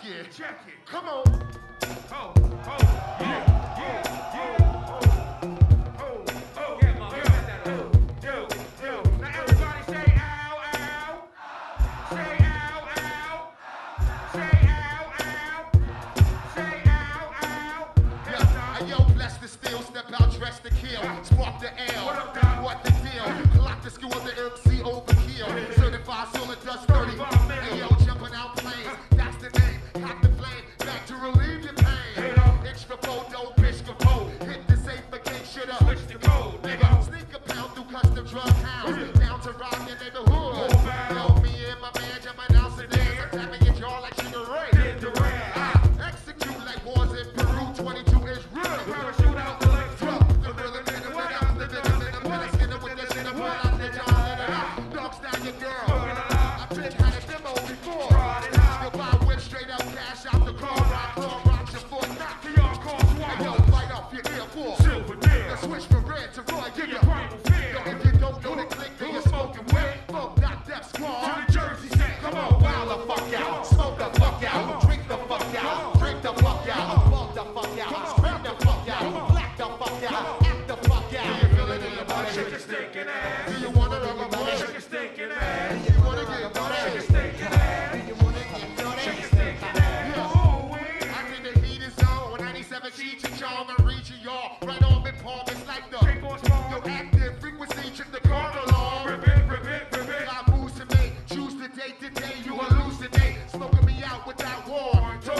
it. Check it. Come on. Oh, yeah, yeah, yeah. Oh, yeah, mama, set that up. Yo. Now everybody say ow, ow. Say ow, ow. Say ow, ow. Say ow, ow. Yeah, yo, bless the steel, step out, dress the kill. Spark the L. What up, Doc? What the deal? Clock the school, the MC overkill. Certified solid dust 30. Hey, yo, jumping out planes. That's the name. Cock the flame. Back to relieve your pain. Extra photo, bitch, capo. Hit the safe again, shit up. Switch the code, nigga. Sneak a pound through custom drug hounds. Down to rock your neighborhood. Yo, me and my man jumping out sedans. I'm tapping your jaw like Sugar Ray. Did the rap. Execute like wars in Peru. 22 inch real. Parachute out the left foot. The brother nigga, what up? The skinner with the sinner, but I let y'all let it out. Dogs down your girl. I've been had a demo before. Still buy whip straight up, cash out the car. Rock your foot, knock The yard calls and yo, swallow. fight off your ear for. Silver deal. The switch from red to Roy, give you. Primal fear. Yo, if you don't know the click, then you're smoking wet. Fuck that Def To Squad. the Jersey set. Come on, wild the fuck out. Smoke the fuck out. Drink the fuck out. Drink the fuck out. Fuck the fuck out. Scream the fuck out. Black the fuck out. Act the fuck out. Do you feel it in your body? Shake your stinking ass. Do you wanna rub a body? Shake your stinking ass. Do you wanna get Shake dirty? your stinking ass. Do you wanna get dirty? Shake your stinking ass. Ooh-wee. I think the heat is on. 97 Cheech and Chong and reaching y'all. Right on in palm, it's like the Take on small. yo active frequency, check the car along. Rip it. Got moves to make, choose the date today, you hallucinate. Smoking me out with that war.